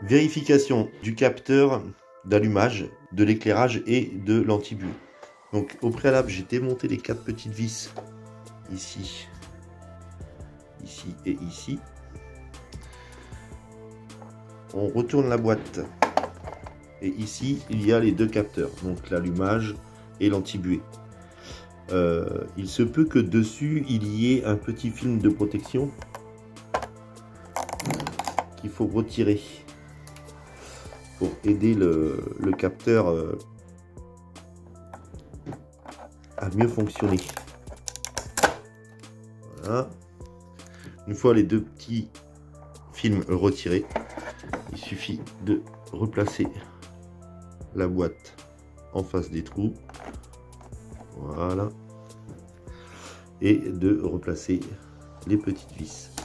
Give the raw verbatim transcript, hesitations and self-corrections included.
Vérification du capteur d'allumage, de l'éclairage et de l'anti-buée. Donc au préalable, j'ai démonté les quatre petites vis ici, ici et ici. On retourne la boîte et ici il y a les deux capteurs, donc l'allumage et l'anti-buée. Euh, il se peut que dessus il y ait un petit film de protection qu'il faut retirer pour aider le, le capteur euh, à mieux fonctionner. Voilà. Une fois les deux petits films retirés, il suffit de replacer la boîte en face des trous. Voilà. Et de replacer les petites vis.